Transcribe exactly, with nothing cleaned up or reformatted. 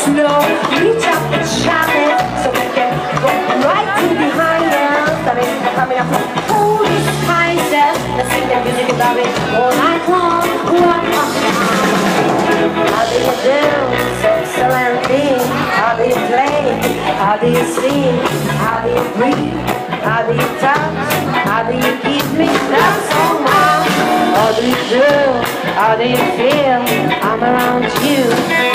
slow, reach up and shove it, so they can go right to behind them. Starting coming up from all these kinds of, let's sing the music about it all night long. How do you do, so excellently? How do you play? How do you sing? How do you breathe? How do you touch? How do you give me love so much? How do you do? How do you feel? I'm around you.